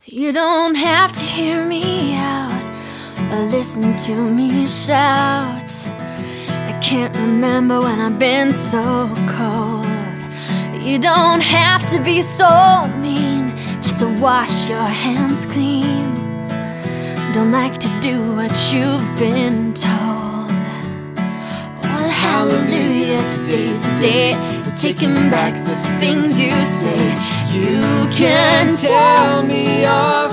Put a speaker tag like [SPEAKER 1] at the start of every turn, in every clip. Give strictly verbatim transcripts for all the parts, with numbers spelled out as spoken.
[SPEAKER 1] You don't have to hear me out or listen to me shout. I can't remember when I've been so cold. You don't have to be so mean just to wash your hands clean. Don't like to do what you've been told. Well, hallelujah, today's the day for taking back the things you say. You can tell me off.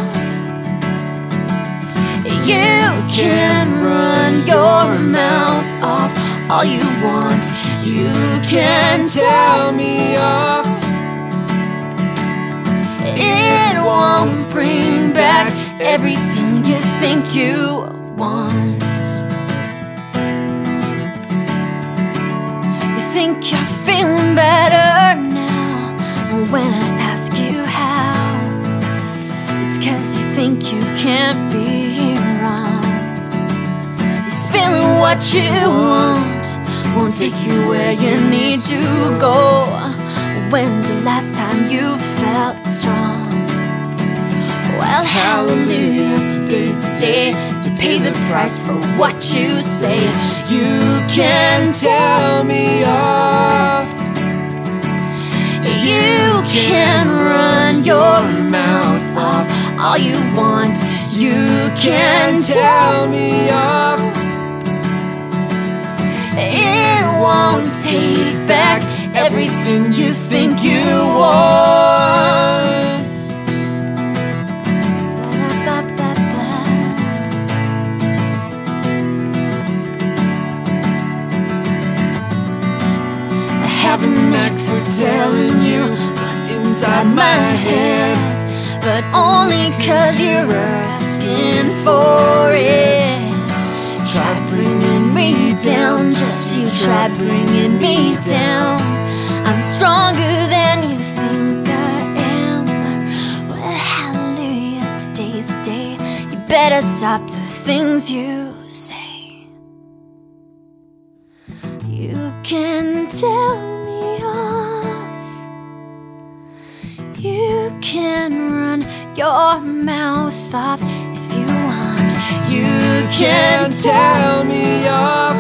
[SPEAKER 1] You can run your mouth off all you want. You can tell me off. It won't bring back everything you think you want. You think you're feeling better now when I ask you how. It's 'cause you think you can't be wrong. You're spilling what you want won't take you where you need to go. When's the last time you felt strong? Well, hallelujah, today's the day to pay the price for what you say. You can tell me off. You can run your mouth off all you want. You can tell me off. It won't take back everything you think you want. I have a knack for telling you what's inside my head, but only 'cause you're asking for it. Try bringing me down, just you try bringing me down. I'm stronger than you think I am. Well, hallelujah, today's the day. You better stop the things you say. You can tell me off. You can run your mouth off if you want. You can tell me off.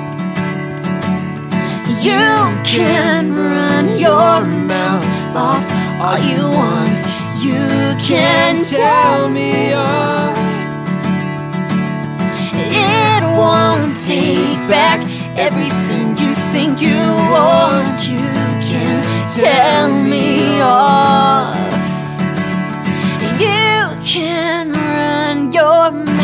[SPEAKER 1] You can run your mouth off all you want. You can tell me off. It won't take back everything you think you want. You can tell me off. You can run your mouth